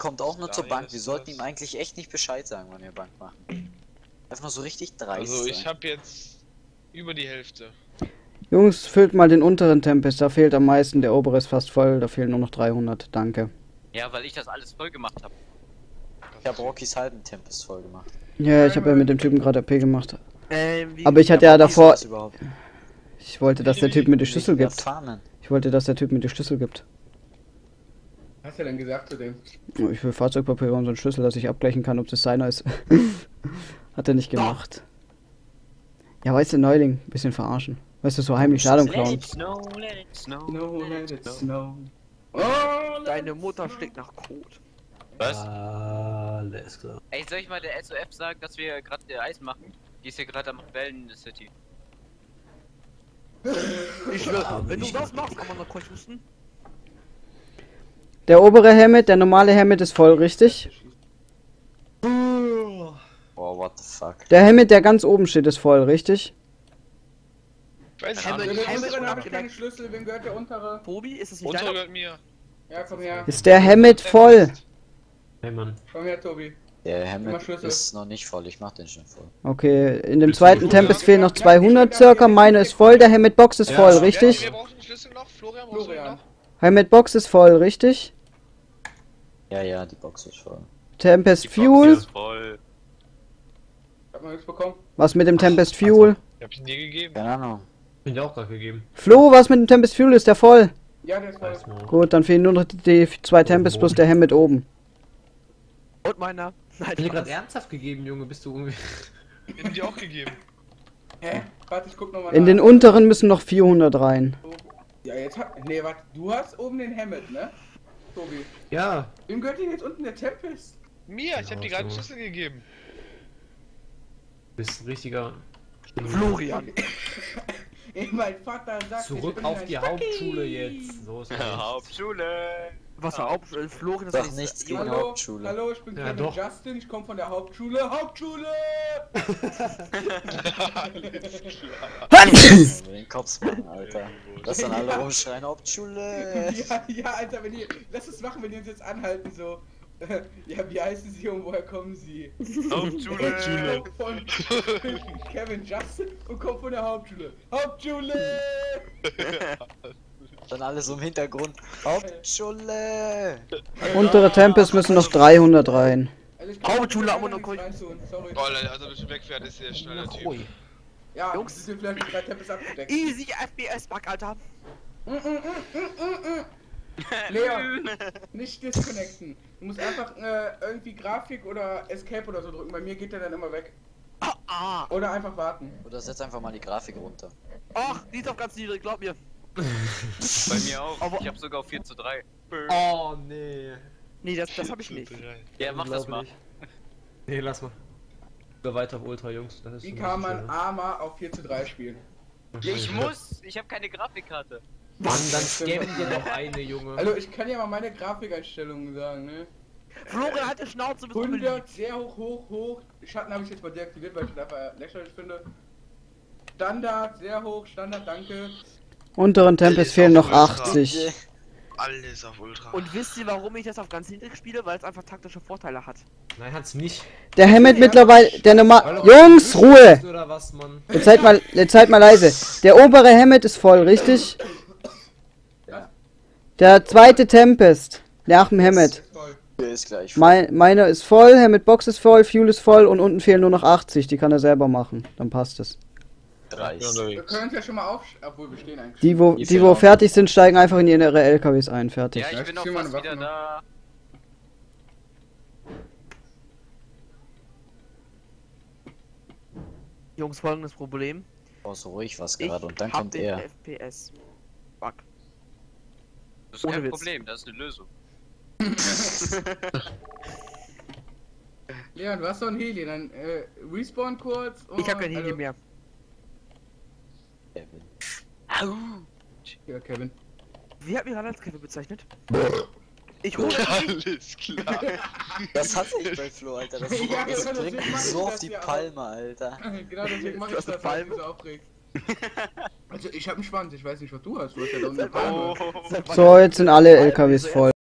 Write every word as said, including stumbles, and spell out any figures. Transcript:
kommt auch nur zur Daniel Bank. Wir ist sollten das. ihm eigentlich echt nicht Bescheid sagen, wann wir Bank machen. Einfach nur so richtig dreist Also ich sein. habe jetzt über die Hälfte. Jungs, füllt mal den unteren Tempest, da fehlt am meisten, der obere ist fast voll, da fehlen nur noch dreihundert, danke. Ja, weil ich das alles voll gemacht habe. Ich hab Rockys halben Tempest voll gemacht. Ja, ich habe ja mit dem Typen gerade A P gemacht. Ähm, wie Aber ich hatte ja Wie ist davor, das überhaupt? ich wollte, dass der Typ mir die Schlüssel Ja, gibt. farmen. Ich wollte, dass der Typ mir die Schlüssel gibt. Was hast du denn gesagt zu dem? Oh, ich will Fahrzeugpapier und so einen Schlüssel, dass ich abgleichen kann, ob das seiner ist. Hat er nicht gemacht. Ja, weißt du, Neuling, bisschen verarschen. Weißt du, so heimlich Ladung Let klauen. it snow, let it snow. No, let it snow. Oh, deine Mutter schlägt nach Kot. Was? Alles klar. Ey, soll ich mal der S O F sagen, dass wir gerade Eis machen? Die ist hier gerade am Wellen in der City. Ich schwöre, wenn du das machst, kann man noch kurz husten. Der obere Helmet, der normale Helmet ist voll, richtig? Oh, what the fuck. Der Helmet, der ganz oben steht, ist voll, richtig? Ich weiß Hammer- nicht, Den Hammer- was unteren habe ich Hammer- keine Schlüssel, wem gehört der untere? Tobi, ist es nicht Unter deiner? gehört mir. Ja, komm her. Ist der Helmet voll? Hey Mann. Komm her, Tobi. Der Mach Helmet Schlüssel. ist noch nicht voll, ich mach den schon voll. Okay, in dem zweiten Tempest fehlen noch zweihundert circa, meine ist voll, der Helmet Box ist voll, Wer, richtig? wer braucht den Schlüssel noch? Florian, brauchst du den Florian. noch? Helmet Box ist voll, richtig? Ja, ja, die Box ist voll. Tempest Die Box Fuel? ist voll. Hab noch nichts bekommen. Was mit dem Tempest Fuel? Ich hab ihn dir gegeben. Keine Ahnung. Bin dir auch gerade gegeben. Flo, was mit dem Tempest Fuel, ist der voll? Ja, der ist voll. Weiß mal. Gut, dann fehlen nur noch die zwei Tempest plus der Helmet oben. Und meiner? Nein, Hab ich dir gerade Spaß. ernsthaft gegeben, Junge, bist du irgendwie. Ich hab ihn dir auch gegeben. Hä? Warte, ich guck nochmal In den unteren müssen noch vierhundert rein. Ja, jetzt hat. Nee, warte, du hast oben den Hammett, ne? Tobi. Ja. Wem gehört denn jetzt unten der Tempest? Mir, ich hab dir gerade den so. Schlüssel gegeben. Bist ein richtiger. Florian. Ey, mein Vater sagt, ich Zurück bin auf ein die Spacki. Hauptschule jetzt. So ist das. Hauptschule. Was war auch äh, Florian? Sag ist nichts gegen Hallo, Hauptschule. hallo, ich bin Ja, Kevin doch. Justin, ich komme von der Hauptschule. Hauptschule! Den Kopf machen, Alter. Lass dann alle Ja. rumschreien, Hauptschule. Ja, ja, Alter, wenn ihr. Lass es machen, wenn die uns jetzt anhalten, so. Ja, wie heißen sie und woher kommen sie? Hauptschule. Ich komm von Kevin Justin und komm von der Hauptschule. Hauptschule! Dann alle so im Hintergrund. Hauptschule. Untere Tempest müssen noch dreihundert rein. Also ich kann Hauptschule, gar aber noch nichts kurz. reintun, sorry. Oh, Leute, also bist du wegfährt, ist der schneller Typ. Ui. Ja, Jungs. Jungs, sind vielleicht mit drei Tempest abgedeckt. Easy F P S-Bug, Alter. Mm, mm, mm, mm, mm, mm. Leon, nicht disconnecten. Du musst einfach äh, irgendwie Grafik oder Escape oder so drücken. Bei mir geht der dann immer weg. Ah, ah. Oder einfach warten. Oder setz einfach mal die Grafik runter. Ach, die ist auf ganz niedrig, glaub mir. Bei mir auch. Aber- Ich hab sogar auf vier zu drei. Oh nee. Nee, das, das hab ich nicht. Ja, mach das mal. Unglaublich. Nee, lass mal. Wir weiter auf Ultra, Jungs. Das ist Wie schon kann richtig man schön, Arma auf vier zu drei spielen? Ja, ich muss. Ich hab keine Grafikkarte. Mann, dann scammen dir doch eine, Junge. Also ich kann ja mal meine Grafikeinstellungen sagen, ne? Florian, halt die Schnauze, bist du beliebt. hundert, sehr hoch, hoch, hoch. Schatten habe ich jetzt mal deaktiviert, weil ich das einfach lächerlich finde. Standard, sehr hoch, Standard, danke. Unteren Tempest fehlen noch achtzig. Alles auf Ultra. Und wisst ihr, warum ich das auf ganz niedrig spiele? Weil es einfach taktische Vorteile hat. Nein, hat's nicht. Der Helmet mittlerweile, der normal... Jungs, Ruhe! Oder was, Mann? Jetzt seid mal, jetzt seid mal leise. Der obere Helmet ist voll, richtig? Ja. Der zweite Tempest, nach dem Helmet. Ist voll. Der ist gleich voll. Mein, meiner ist voll, Helmet Box ist voll, Fuel ist voll und unten fehlen nur noch achtzig. Die kann er selber machen. Dann passt es. Dreist. Wir können uns ja schon mal auf... Obwohl, wir stehen eigentlich. Die, wo, Die die, wo fehlen fertig sind, steigen einfach in ihre L K Ws ein. Fertig. Ja, Ja, ich bin ich auch zieh meine fast wieder Waffen da. Jungs, folgendes Problem. Oh, so ruhig was Ich gerade und dann hab kommt den er. F P S-Bug. Das ist Ohne kein Witz. Problem, das ist eine Lösung. Leon, du hast doch ein Heli, dann äh, respawn kurz und... Ich hab kein Heli also- mehr. Kevin. Ja, Kevin. Wie hat mich gerade als Kevin bezeichnet? Ich hole Alles klar. Das hasse ich bei Flo, Alter. Das, Ja, das genau, bringt deswegen mich mach ich so auf das die ja auch. Palme, Alter. Genau deswegen mach Du ich hast eine das, weil Palme? ich mich so aufregt. Also ich hab einen Schwanz, ich weiß nicht, was du hast. Du hast ja da unten eine Palme. Oh. So, jetzt sind alle L K Ws voll.